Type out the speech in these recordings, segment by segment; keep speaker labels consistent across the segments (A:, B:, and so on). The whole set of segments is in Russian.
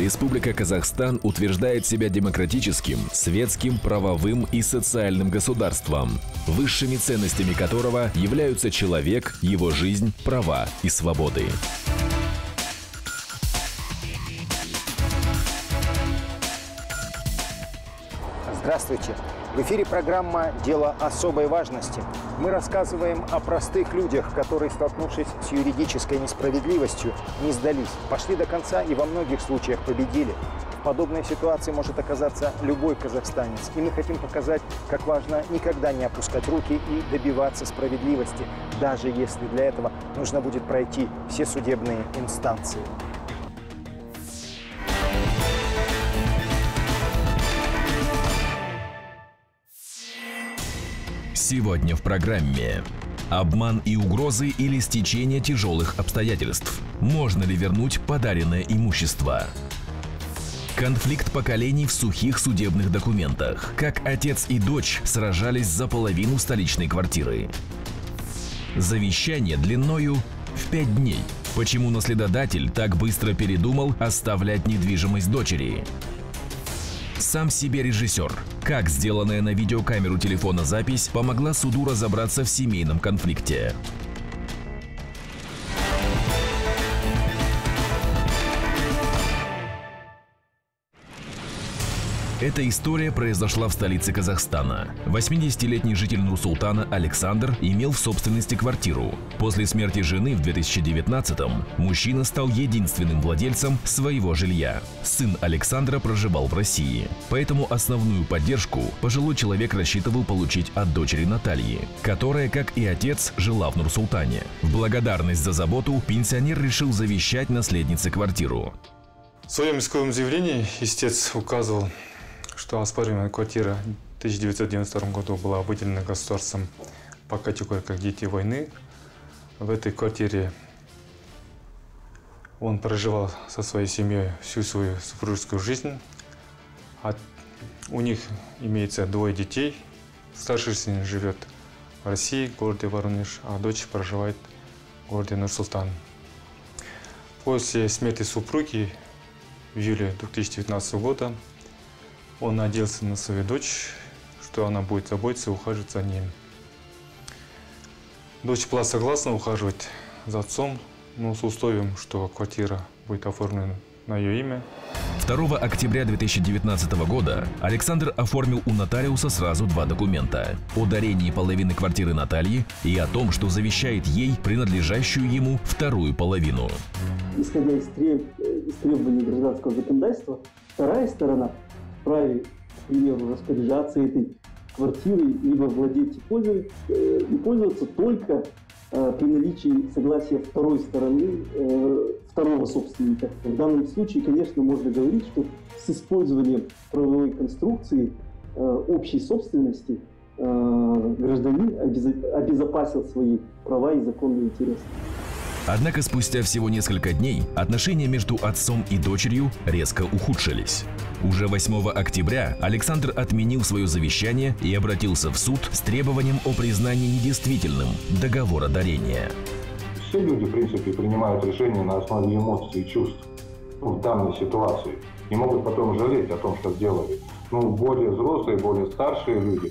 A: Республика Казахстан утверждает себя демократическим, светским, правовым и социальным государством, высшими ценностями которого являются человек, его жизнь, права и свободы.
B: Здравствуйте! В эфире программа «Дело особой важности». Мы рассказываем о простых людях, которые, столкнувшись с юридической несправедливостью, не сдались, пошли до конца и во многих случаях победили. В подобной ситуации может оказаться любой казахстанец. И мы хотим показать, как важно никогда не опускать руки и добиваться справедливости, даже если для этого нужно будет пройти все судебные инстанции.
A: Сегодня в программе: обман и угрозы или стечение тяжелых обстоятельств. Можно ли вернуть подаренное имущество? Конфликт поколений в сухих судебных документах. Как отец и дочь сражались за половину столичной квартиры. Завещание длиною в 5 дней. Почему наследодатель так быстро передумал оставлять недвижимость дочери? Сам себе режиссер. Как сделанная на видеокамеру телефона запись помогла суду разобраться в семейном конфликте? Эта история произошла в столице Казахстана. 80-летний житель Нур-Султана Александр имел в собственности квартиру. После смерти жены в 2019-м мужчина стал единственным владельцем своего жилья. Сын Александра проживал в России, поэтому основную поддержку пожилой человек рассчитывал получить от дочери Натальи, которая, как и отец, жила в Нур-Султане. В благодарность за заботу пенсионер решил завещать наследнице квартиру.
C: В своем исковом заявлении истец указывал, что оспариваемая квартира в 1992 году была выделена государством по категории как дети войны. В этой квартире он проживал со своей семьей всю свою супружескую жизнь. У них имеется 2 детей. Старший сын живет в России, в городе Воронеж, а дочь проживает в городе Нур-Султан. После смерти супруги в июле 2019 года он надеялся на свою дочь, что она будет заботиться и ухаживать за ним. Дочь была согласна ухаживать за отцом, но с условием, что квартира будет оформлена на ее имя.
A: 2 октября 2019 года Александр оформил у нотариуса сразу 2 документа: о дарении половины квартиры Натальи и о том, что завещает ей принадлежащую ему вторую половину.
D: Исходя из требований гражданского законодательства, вторая сторона вправе, к примеру, распоряжаться этой квартирой, либо владеть и пользоваться только при наличии согласия второй стороны, второго собственника. В данном случае, конечно, можно говорить, что с использованием правовой конструкции общей собственности гражданин обезопасил свои права и законные интересы.
A: Однако спустя всего несколько дней отношения между отцом и дочерью резко ухудшились. Уже 8 октября Александр отменил свое завещание и обратился в суд с требованием о признании недействительным договора дарения.
E: Все люди, в принципе, принимают решения на основе эмоций и чувств в данной ситуации и могут потом жалеть о том, что сделали. Более взрослые, более старшие люди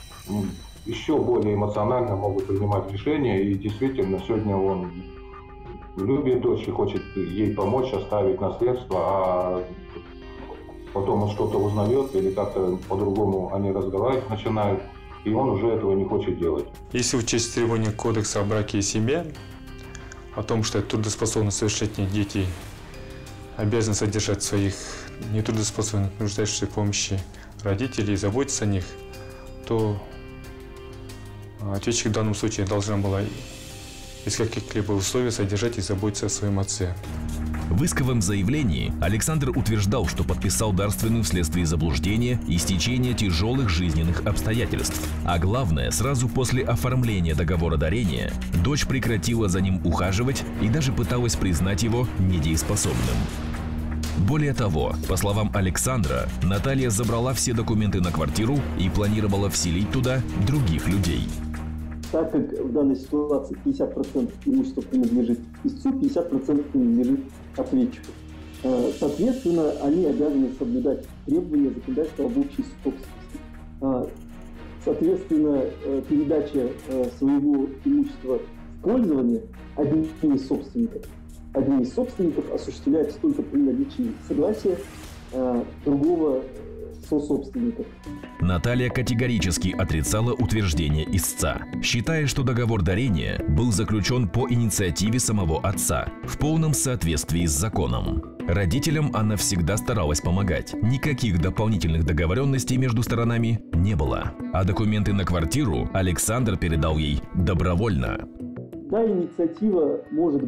E: еще более эмоционально могут принимать решения, и действительно сегодня он любит дочь и хочет ей помочь оставить наследство, а потом он что-то узнает или как-то по-другому они разговаривать начинают, и он уже этого не хочет делать.
C: Если учесть требования Кодекса о браке и семье, о том, что трудоспособные совершеннолетние дети обязаны содержать своих нетрудоспособных, нуждающихся в помощи родителей и заботиться о них, то ответчик в данном случае должна была без каких-либо условий содержать и заботиться о своем отце.
A: В исковом заявлении Александр утверждал, что подписал дарственную вследствие заблуждения и стечения тяжелых жизненных обстоятельств. А главное, сразу после оформления договора дарения дочь прекратила за ним ухаживать и даже пыталась признать его недееспособным. Более того, по словам Александра, Наталья забрала все документы на квартиру и планировала вселить туда других людей.
D: Так как в данной ситуации 50% имущества принадлежит истцу, 50% принадлежит ответчику. Соответственно, они обязаны соблюдать требования законодательства об общей собственности. Соответственно, передача своего имущества в пользование одним из собственников осуществляется только при наличии согласия другого сособственника.
A: Наталья категорически отрицала утверждение истца, считая, что договор дарения был заключен по инициативе самого отца, в полном соответствии с законом. Родителям она всегда старалась помогать. Никаких дополнительных договоренностей между сторонами не было. А документы на квартиру Александр передал ей добровольно.
D: Да, инициатива может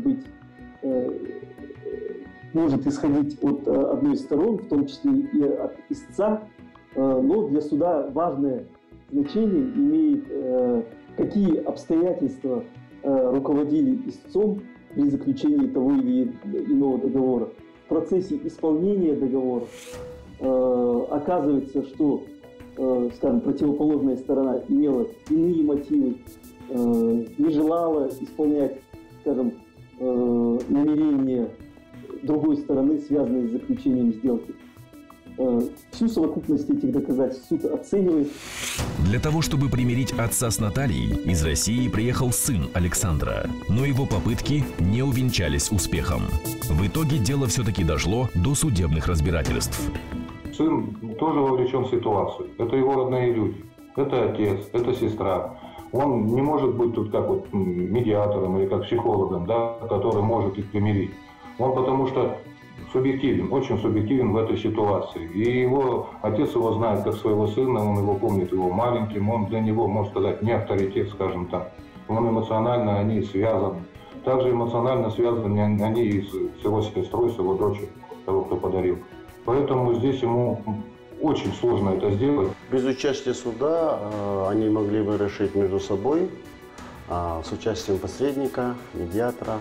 D: исходить от одной из сторон, в том числе и от истца, но для суда важное значение имеет, какие обстоятельства руководили истцом при заключении того или иного договора. В процессе исполнения договора оказывается, что, скажем, противоположная сторона имела иные мотивы, не желала исполнять, скажем, намерения другой стороны, связанные с заключением сделки. Всю совокупность этих доказательств суд оценивает.
A: Для того, чтобы примирить отца с Натальей, из России приехал сын Александра, но его попытки не увенчались успехом. В итоге дело все-таки дошло до судебных разбирательств.
E: Сын тоже вовлечен в ситуацию. Это его родные люди. Это отец, это сестра. Он не может быть тут как вот медиатором или как психологом, да, который может их примирить. Он потому что субъективен, очень субъективен в этой ситуации. И его отец его знает как своего сына, он его помнит его маленьким, он для него, можно сказать, не авторитет, скажем так. Он эмоционально, они связаны. Также эмоционально связаны они и с его сестрой, с его дочерью, того, кто подарил. Поэтому здесь ему очень сложно это сделать.
F: Без участия суда они могли бы решить между собой, с участием посредника, медиатора,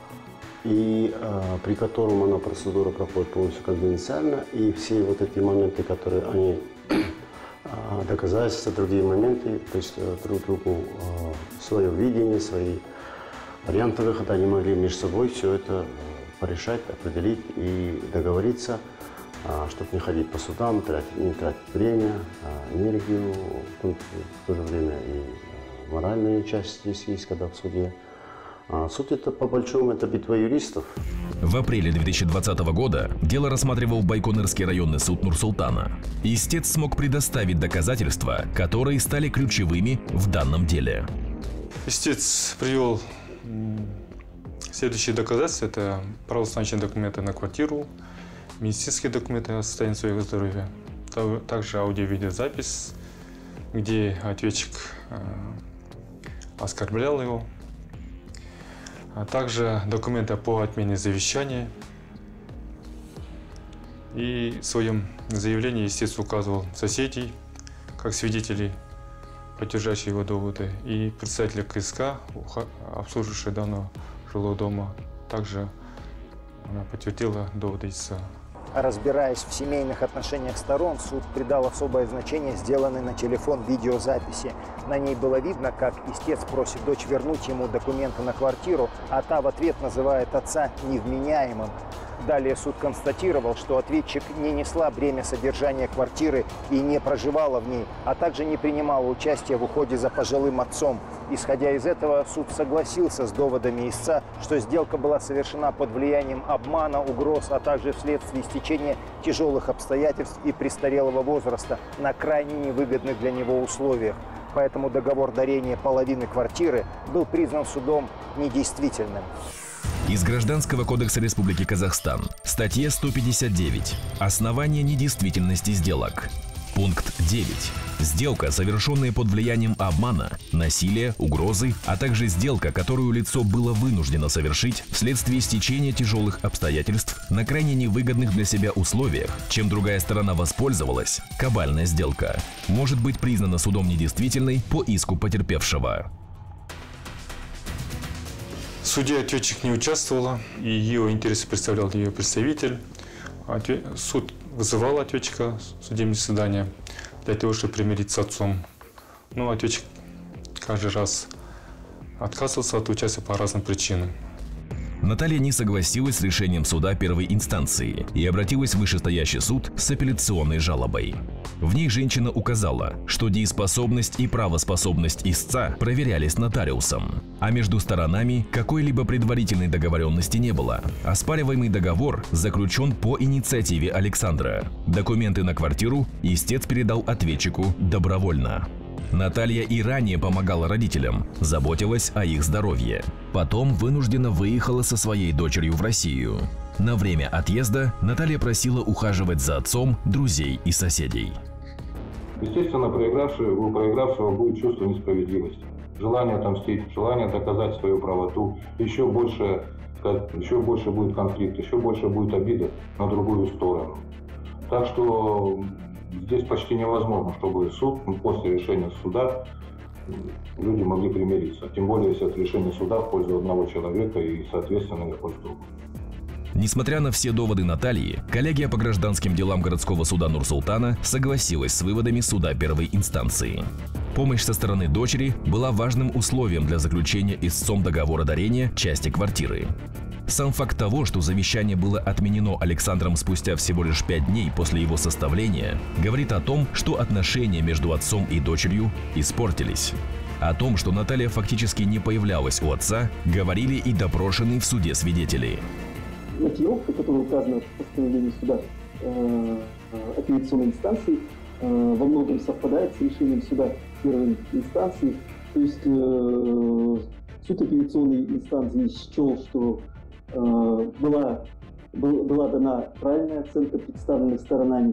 F: и при котором процедура проходит полностью конфиденциально, и все вот эти моменты, которые они, доказательства, другие моменты, то есть друг другу свое видение, свои варианты выхода, они могли между собой все это порешать, определить и договориться, чтобы не ходить по судам, не тратить время, энергию, в то же время и моральная часть здесь есть, когда в суде. Суд это по-большому это битва юристов.
A: В апреле 2020 года дело рассматривал Байконурский районный суд Нур-Султана. Истец смог предоставить доказательства, которые стали ключевыми в данном деле.
C: Истец привел следующие доказательства. Это правоустановочные документы на квартиру, медицинские документы о состоянии своего здоровья, также аудио-видеозапись, где ответчик оскорблял его, а также документы по отмене завещания. И в своем заявлении истец указывал соседей как свидетелей, поддержащие его доводы, и представителя КСК, обслуживающего данного жилого дома, также она подтвердила доводы истца.
B: Разбираясь в семейных отношениях сторон, суд придал особое значение сделанной на телефон видеозаписи. На ней было видно, как истец просит дочь вернуть ему документы на квартиру, а та в ответ называет отца невменяемым. Далее суд констатировал, что ответчик не несла бремя содержания квартиры и не проживала в ней, а также не принимала участия в уходе за пожилым отцом. Исходя из этого, суд согласился с доводами истца, что сделка была совершена под влиянием обмана, угроз, а также вследствие стечения тяжелых обстоятельств и престарелого возраста на крайне невыгодных для него условиях. Поэтому договор дарения половины квартиры был признан судом недействительным.
A: Из Гражданского кодекса Республики Казахстан. Статья 159. Основание недействительности сделок. Пункт 9. Сделка, совершенная под влиянием обмана, насилия, угрозы, а также сделка, которую лицо было вынуждено совершить вследствие стечения тяжелых обстоятельств на крайне невыгодных для себя условиях, чем другая сторона воспользовалась, кабальная сделка, может быть признана судом недействительной по иску потерпевшего.
C: В суде ответчик не участвовала, и ее интересы представлял ее представитель. Суд вызывал ответчика в судебное заседание для того, чтобы примириться с отцом. Но ответчик каждый раз отказывался от участия по разным причинам.
A: Наталья не согласилась с решением суда первой инстанции и обратилась в вышестоящий суд с апелляционной жалобой. В ней женщина указала, что дееспособность и правоспособность истца проверялись нотариусом, а между сторонами какой-либо предварительной договоренности не было. Оспариваемый договор заключен по инициативе Александра. Документы на квартиру истец передал ответчику добровольно. Наталья и ранее помогала родителям, заботилась о их здоровье. Потом вынужденно выехала со своей дочерью в Россию. На время отъезда Наталья просила ухаживать за отцом друзей и соседей.
E: Естественно, у проигравшего будет чувство несправедливости, желание отомстить, желание доказать свою правоту, еще больше будет конфликт, еще больше будет обида на другую сторону. Так что здесь почти невозможно, чтобы после решения суда люди могли примириться. Тем более, если это решение суда в пользу одного человека и, соответственно, в пользу другого.
A: Несмотря на все доводы Натальи, коллегия по гражданским делам городского суда Нур-Султана согласилась с выводами суда первой инстанции. Помощь со стороны дочери была важным условием для заключения истцом договора дарения части квартиры. Сам факт того, что завещание было отменено Александром спустя всего лишь 5 дней после его составления, говорит о том, что отношения между отцом и дочерью испортились. О том, что Наталья фактически не появлялась у отца, говорили и допрошенные в суде свидетели.
D: Мотивировка, которая указана в постановлении суда апелляционной инстанции, во многом совпадает с решением суда первой инстанции. То есть суд апелляционной инстанции счел, что была дана правильная оценка представленных сторонами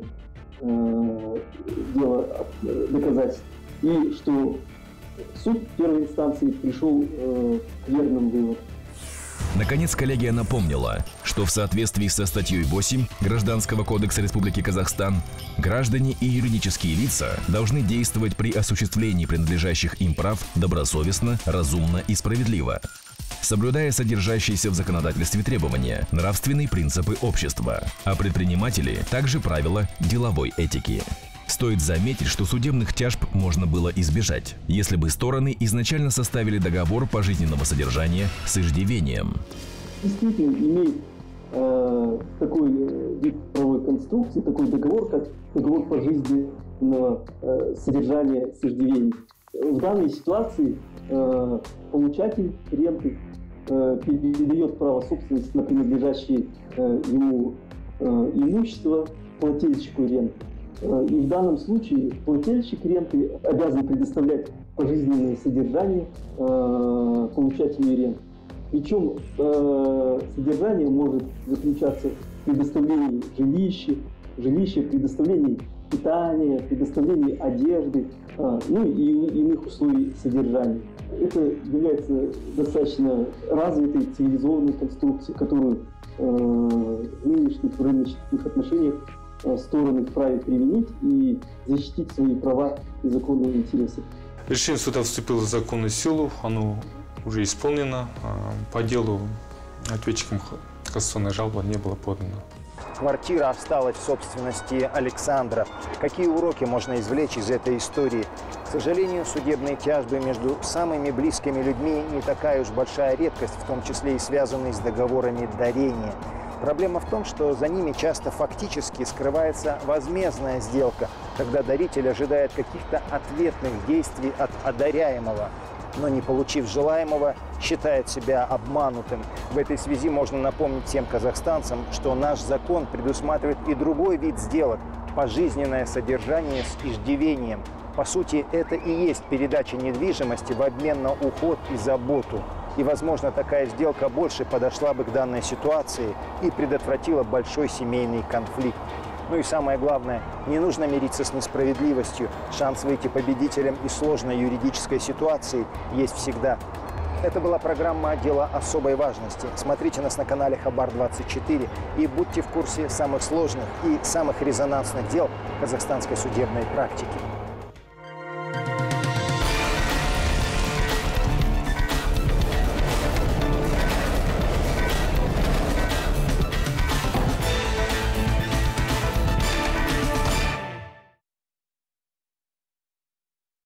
D: дела доказательств, и что суд первой инстанции пришел к верным выводам.
A: Наконец, коллегия напомнила, что в соответствии со статьей 8 Гражданского кодекса Республики Казахстан граждане и юридические лица должны действовать при осуществлении принадлежащих им прав добросовестно, разумно и справедливо, соблюдая содержащиеся в законодательстве требования, нравственные принципы общества, а предприниматели также правила деловой этики. Стоит заметить, что судебных тяжб можно было избежать, если бы стороны изначально составили договор пожизненного содержания с иждивением.
D: Действительно имеет такой вид правовой конструкции, такой договор, как договор пожизненного содержания с иждивением. В данной ситуации получатель ренты передает право собственности на принадлежащее ему имущество плательщику ренты. И в данном случае плательщик ренты обязан предоставлять пожизненное содержание получателю ренты. Причем содержание может заключаться в предоставлении жилища, предоставлении питания, предоставлении одежды, ну и иных условий содержания. Это является достаточно развитой цивилизованной конструкцией, которую в нынешних рыночных отношениях стороны вправе применить и защитить свои права и законные интересы.
C: Решение суда вступило в законную силу, оно уже исполнено. По делу ответчикам кассационной жалобы не было подано.
B: Квартира осталась в собственности Александра. Какие уроки можно извлечь из этой истории? К сожалению, судебные тяжбы между самыми близкими людьми не такая уж большая редкость, в том числе и связанные с договорами дарения. Проблема в том, что за ними часто фактически скрывается возмездная сделка, когда даритель ожидает каких-то ответных действий от одаряемого, но, не получив желаемого, считает себя обманутым. В этой связи можно напомнить всем казахстанцам, что наш закон предусматривает и другой вид сделок – пожизненное содержание с иждивением. По сути, это и есть передача недвижимости в обмен на уход и заботу. И, возможно, такая сделка больше подошла бы к данной ситуации и предотвратила большой семейный конфликт. Ну и самое главное, не нужно мириться с несправедливостью. Шанс выйти победителем из сложной юридической ситуации есть всегда. Это была программа «Дело особой важности». Смотрите нас на канале Хабар-24 и будьте в курсе самых сложных и самых резонансных дел казахстанской судебной практики.